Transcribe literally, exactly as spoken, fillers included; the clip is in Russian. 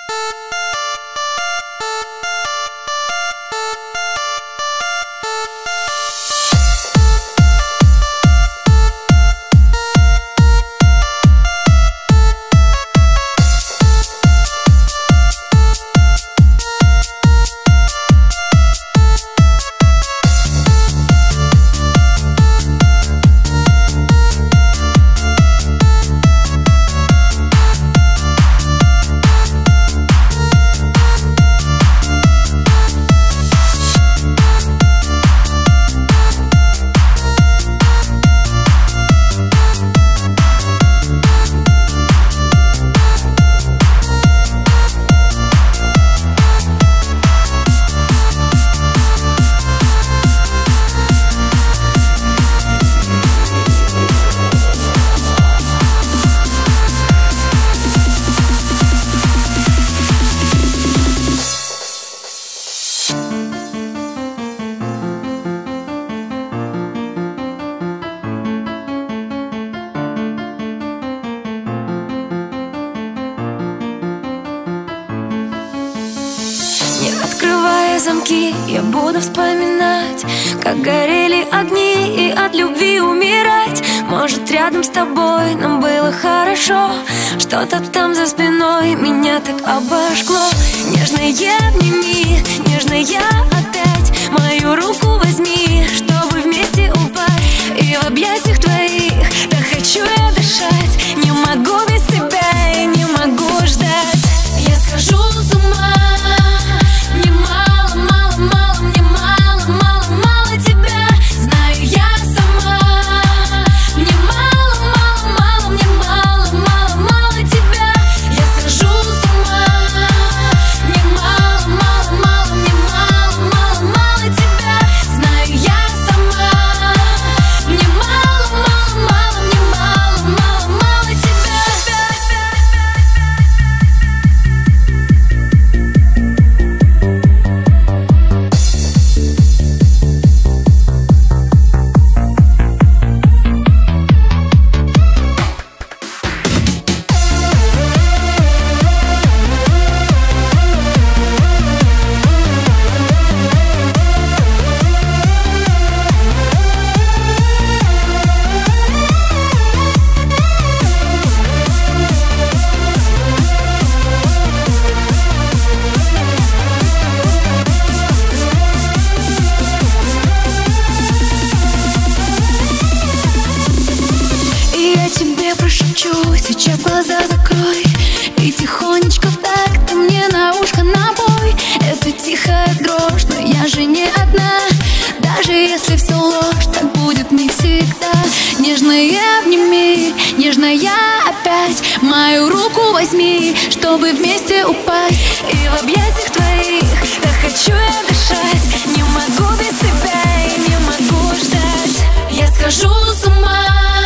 Замки, я буду вспоминать, как горели огни, и от любви умирать. Может, рядом с тобой нам было хорошо, что-то там за спиной меня так обожгло. Нежная обними, нежная опять, мою руку возьми, чтобы вместе упасть. И в объятиях твоих так хочу я дышать, не могу без тебя и не могу ждать. Я схожу с ума. Сейчас глаза закрой и тихонечко так ты мне на ушко напой. Это тихая дрожь, но я же не одна. Даже если все ложь, так будет не всегда. Нежная обними, нежная опять, мою руку возьми, чтобы вместе упасть. И в объятиях твоих так хочу я дышать, не могу без тебя и не могу ждать. Я схожу с ума.